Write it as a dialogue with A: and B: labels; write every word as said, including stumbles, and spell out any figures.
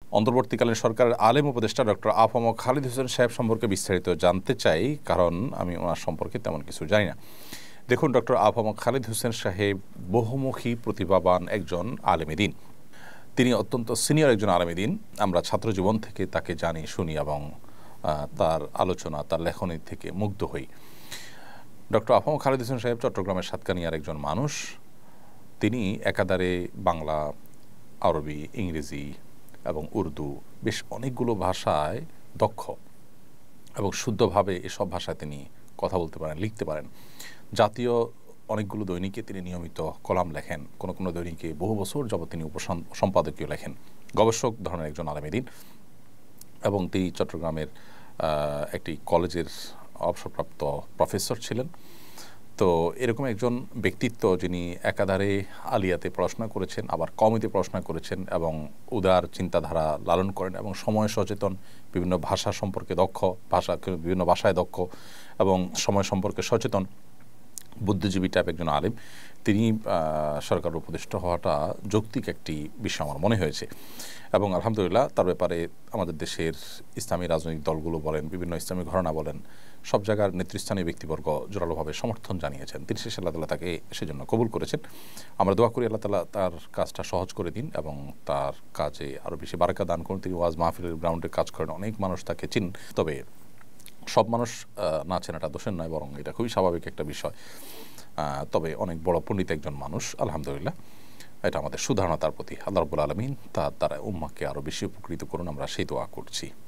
A: অন্তর্বর্তীকালীন সরকারের আলেম উপদেষ্টা ডক্টর আফম খালিদ হোসেন সাহেব সম্পর্কে বিস্তারিত জানতে চাই, কারণ আমি ওনার সম্পর্কে তেমন কিছু জানি না। দেখুন, ডক্টর আফম খালিদ হোসেন সাহেব বহুমুখী প্রতিভাবান একজন আলেম দ্বীন। তিনি অত্যন্ত সিনিয়র একজন আলেম দ্বীন। আমরা ছাত্র জীবন থেকে তাকে জানি, শুনি এবং তার আলোচনা, তার লেখনী থেকে মুগ্ধ হই। ডক্টর আফম খালিদ হোসেন সাহেব চট্টগ্রামের সাতকানিয়ার একজন মানুষ। তিনি একাধারে বাংলা, আরবি, ইংরেজি এবং উর্দু বেশ অনেকগুলো ভাষায় দক্ষ এবং শুদ্ধভাবে এসব ভাষায় তিনি কথা বলতে পারেন, লিখতে পারেন। জাতীয় অনেকগুলো দৈনিকে তিনি নিয়মিত কলাম লেখেন, কোনো কোনো দৈনিকে বহু বছর যাবৎ তিনি উপসম্পাদকীয় লেখেন। গবেষক ধরনের একজন আলেম দ্বীন এবং তিনি চট্টগ্রামের একটি কলেজের অবসরপ্রাপ্ত প্রফেসর ছিলেন। তো এরকম একজন ব্যক্তিত্ব, যিনি একাধারে আলিয়াতে পড়াশোনা করেছেন, আবার কওমিতে পড়াশোনা করেছেন এবং উদার চিন্তাধারা লালন করেন এবং সময় সচেতন, বিভিন্ন ভাষা সম্পর্কে দক্ষ, ভাষা বিভিন্ন ভাষায় দক্ষ এবং সময় সম্পর্কে সচেতন, বুদ্ধিজীবী টাইপ একজন আলেম, তিনি সরকার উপদেষ্টা হওয়াটা যৌক্তিক একটি বিষয় আমার মনে হয়েছে। এবং আলহামদুলিল্লাহ তার ব্যাপারে আমাদের দেশের ইসলামী রাজনৈতিক দলগুলো বলেন, বিভিন্ন ইসলামী ঘরানা বলেন, সব জায়গার নেতৃস্থানীয় ব্যক্তিবর্গ জোরালোভাবে সমর্থন জানিয়েছেন। তিনি শেষে আল্লাহ তালা তাকে সেজন্য কবুল করেছেন। আমরা দোয়া করি আল্লাহ তালা তার কাজটা সহজ করে দিন এবং তার কাজে আরও বেশি বারাকা দান করুন। তিনি ওয়াজ মাহফিলের গ্রাউন্ডে কাজ করেন, অনেক মানুষ তাকে চিন। তবে সব মানুষ না চেনাটা দোষের নয়, বরং এটা খুবই স্বাভাবিক একটা বিষয়। তবে অনেক বড় পণ্ডিত একজন মানুষ, আলহামদুলিল্লাহ। এটা আমাদের সুধারণা তার প্রতি। আল্লাহ রাব্বুল আলামিন তার দ্বারা উম্মাহকে আরও বেশি উপকৃত করুন, আমরা সেই দোয়া করছি।